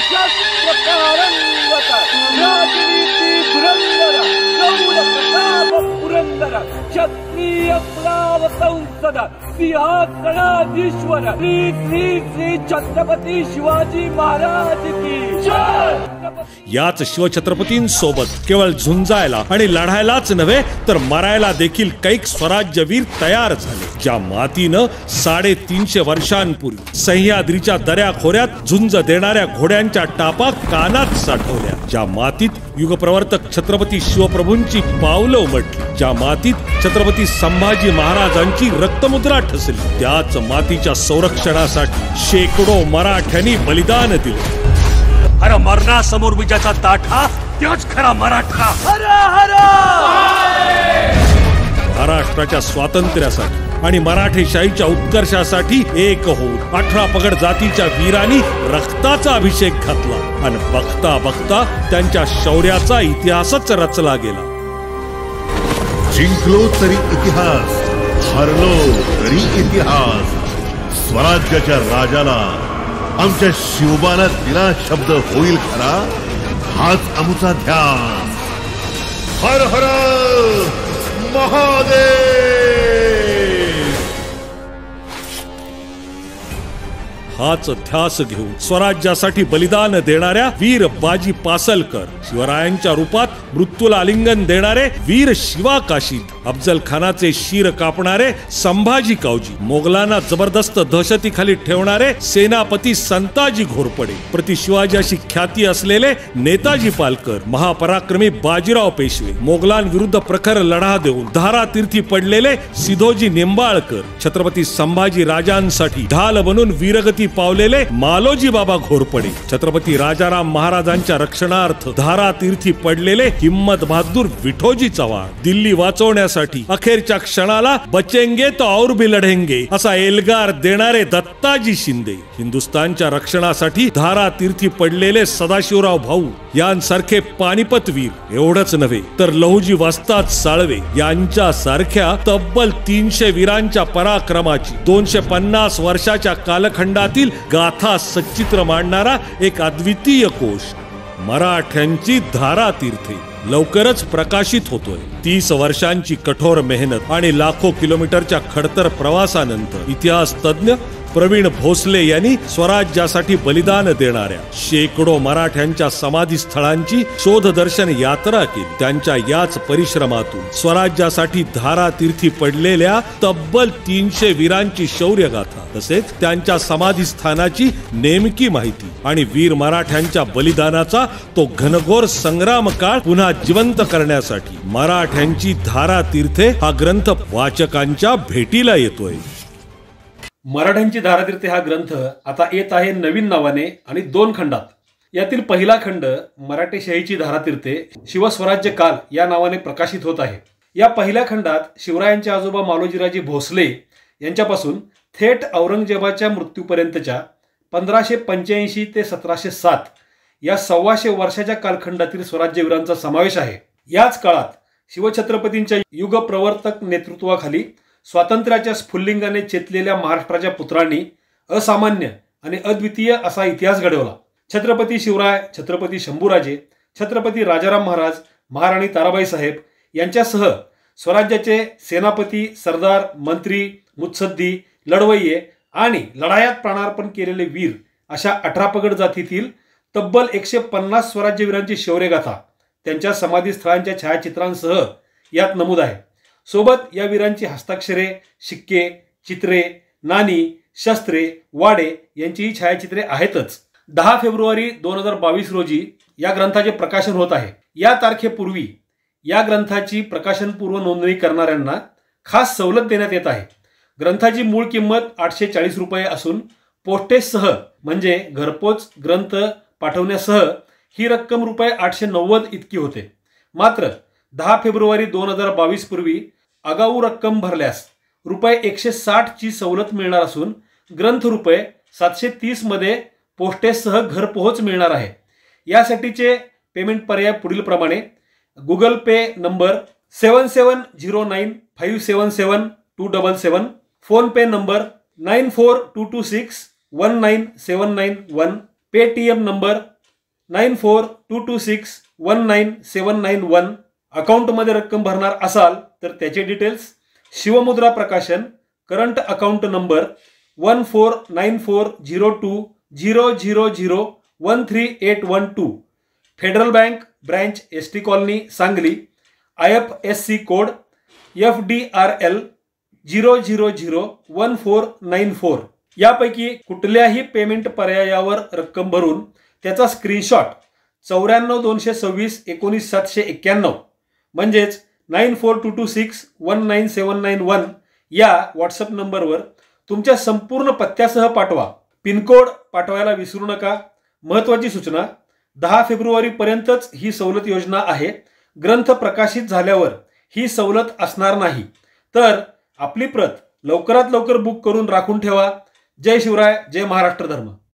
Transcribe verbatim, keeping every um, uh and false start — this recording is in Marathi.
शस्त्रकारंगत राजनीती धुरंधर शौर्य प्रताप पुरंदर क्षत्रिय कुलाव संसद सिंहासनाधीश्वर श्री श्री श्री छत्रपती शिवाजी महाराज की जय। याच शिवछत्रपतींसोबत केवळ झुंजायला आणि लढायलाच नव्हे तर मरायला देखील कैक स्वराज्यवीर तयार झाले, ज्या मातीनं साडेतीनशे वर्षांपूर्वी सह्याद्रीच्या दऱ्याखोऱ्यात झुंज देणाऱ्या घोड्यांच्या टापा कानात साठवल्या, ज्या मातीत युगप्रवर्तक छत्रपती शिवप्रभूंची पावलं उमटली, ज्या मातीत छत्रपती संभाजी महाराजांची रक्तमुद्रा ठसली, त्याच मातीच्या संरक्षणासाठी शेकडो मराठ्यांनी बलिदान दिले। अरे मरणासमोर विजयाचा ताठा त्याच खरा मराठा। हर हर महाराष्ट्राच्या स्वातंत्र्यासाठी आणि मराठेशाहीच्या उत्कर्षासाठी एक होऊन अठरा पगड जातीच्या वीरांनी रक्ताचा अभिषेक घातला आणि बघता बघता त्यांच्या शौर्याचा इतिहासच रचला गेला। जिंकलो तरी इतिहास, हरलो तरी इतिहास, स्वराज्याच्या राजाला आमच्या शिवबाला दिला शब्द होईल खरा, हाच आमचा ध्यास। हर हर महादेव। हाच ध्यास घेऊन स्वराज्यासाठी बलिदान देणाऱ्या वीर बाजी पासलकर, शिवरायांच्या रूपात मृत्यूला आलिंगन देणारे वीर शिवा काशीद, अफजल खानाचे शीर कापणारे संभाजी कावजी, मोगलांना जबरदस्त दहशतीखाली ठेवणारे सेनापती संताजी घोरपडे, प्रति शिवाजी अशी ख्याती असलेले नेताजी पालकर, महापराक्रमी बाजीराव पेशवे, मोगलांविरुद्ध प्रखर लढा देऊन धारातीर्थी पडलेले सिधोजी निंबाळकर, छत्रपती संभाजी राजांसाठी ढाल बनून वीरगती पावलेले मालोजी बाबा घोरपडे, छत्रपती राजाराम महाराजांच्या रक्षणार्थ धारातीर्थी पडलेले हिम्मत बहादूर विठोजी चव्हाण, दिल्ली वाचवण्यासाठी अखेरच्या क्षणाला बचेंगे तो और भी लढेंगे असा एल्गार देणारे दत्ताजी शिंदे, हिंदुस्थानच्या रक्षणासाठी धारातीर्थी पडलेले सदाशिवराव भाऊ यांसारखे पानिपत वीर, एवढंच नव्हे तर लहुजी वस्ताद साळवे यांच्या सारख्या तब्बल तीनशे वीरांच्या पराक्रमाची दोनशे पन्नास वर्षाच्या कालखंडात गाथा सच्चित्र मांडणारा एक अद्वितीय कोश मराठ्यांची धारातीर्थे लवकरच प्रकाशित होतोय। तीस वर्षांची कठोर मेहनत आणि लाखो किलोमीटरच्या खडतर प्रवासानंतर इतिहास तज्ञ प्रवीण भोसले यांनी स्वराज्यासाठी बलिदान देणाऱ्या शेकडो मराठ्यांच्या समाधी स्थळांची शोधदर्शन यात्रा केली। त्यांच्या याच परिश्रमातून स्वराज्यासाठी धारातीर्थी पडलेल्या तब्बल तीनशे वीरांची शौर्यगाथा तसेच त्यांच्या समाधी स्थानाची नेमकी माहिती आणि वीर मराठ्यांच्या बलिदानाचा तो घनघोर संग्राम काळ पुन्हा जिवंत करण्यासाठी मराठ्यांची धारातीर्थे हा ग्रंथ वाचकांच्या भेटीला येतोय। मराठ्यांची धारातीर्थे हा ग्रंथ आता येत आहे नवीन नावाने आणि दोन खंडात। यातील पहिला खंड मराठेशाहीची धारातीर्थे शिवस्वराज्य काल या नावाने प्रकाशित होत आहे। या पहिल्या खंडात शिवरायांचे आजोबा मालोजीराजे भोसले यांच्यापासून थेट औरंगजेबाच्या मृत्यूपर्यंतच्या पंधराशे पंच्याऐंशी ते सतराशे सात या सव्वाशे वर्षाच्या कालखंडातील स्वराज्यवीरांचा समावेश आहे। याच काळात शिवछत्रपतींच्या युगप्रवर्तक नेतृत्वाखाली स्वातंत्र्याच्या स्फुल्लिंगाने चेतलेल्या महाराष्ट्राच्या पुत्रांनी असामान्य आणि अद्वितीय असा इतिहास घडवला। छत्रपती शिवराय, छत्रपती शंभूराजे, छत्रपती राजाराम महाराज, महाराणी ताराबाई साहेब यांच्यासह स्वराज्याचे सेनापती, सरदार, मंत्री, मुत्सद्दी, लढवय्ये आणि लढायात प्राणार्पण केलेले वीर अशा अठरा पगड जातीतील तब्बल एकशे पन्नास स्वराज्यवीरांची शौर्यगाथा त्यांच्या समाधीस्थळांच्या छायाचित्रांसह यात नमूद आहे। सोबत या वीरांची हस्ताक्षरे, शिक्के, चित्रे, नाणी, शस्त्रे, वाडे यांचीही छायाचित्रे आहेतच। दहा फेब्रुवारी दोन हजार बावीस रोजी या ग्रंथाचे प्रकाशन होत आहे। या तारखेपूर्वी या ग्रंथाची प्रकाशनपूर्व नोंदणी करणाऱ्यांना खास सवलत देण्यात येत आहे। ग्रंथाची मूळ किंमत आठशे चाळीस रुपये असून पोस्टेजसह म्हणजे घरपोच ग्रंथ पाठवण्यासह ही रक्कम रुपये आठशे नव्वद इतकी होते। मात्र दहा फेब्रुवारी दोन हजार बावीस पूर्वी आगाऊ रक्कम भरल्यास रुपये एकशे साठ ची सवलत मिळणार असून ग्रंथ रुपये सातशे तीस मध्ये पोस्टेजसह घरपोहोच मिळणार आहे। यासाठीचे पेमेंट पर्याय पुढील प्रमाणे: Google Pay number seven seven zero nine five seven seven two double seven, PhonePe number nine four two two six one nine seven nine one, Paytm number nine four two two six one nine seven nine one. अकाउंटमध्ये रक्कम भरणार असाल तर त्याचे details. Shivmudra Prakashan, current account number one four nine four zero two zero zero zero one three eight one two. Federal bank, branch S T colony, Sangli. I F S C code F D R L zero zero zero one four nine four. यापैकी कुठल्याही पेमेंट पर्यायावर रक्कम भरून त्याचा स्क्रीनशॉट चौऱ्याण्णव दोनशे सव्वीस एकोणीस सातशे एक्क्याण्णव म्हणजेच nine four two two six one nine seven nine one या व्हॉट्सअप नंबरवर तुमच्या संपूर्ण पत्त्यासह पाठवा. पिनकोड पाठवायला विसरू नका. महत्त्वाची सूचना, दहा फेब्रुवारीपर्यंतच ही सवलत योजना आहे. ग्रंथ प्रकाशित झाल्यावर ही सवलत असणार नाही. तर आपली प्रत लवकरात लवकर बुक करून राखून ठेवा. जय शिवराय, जय महाराष्ट्र धर्म.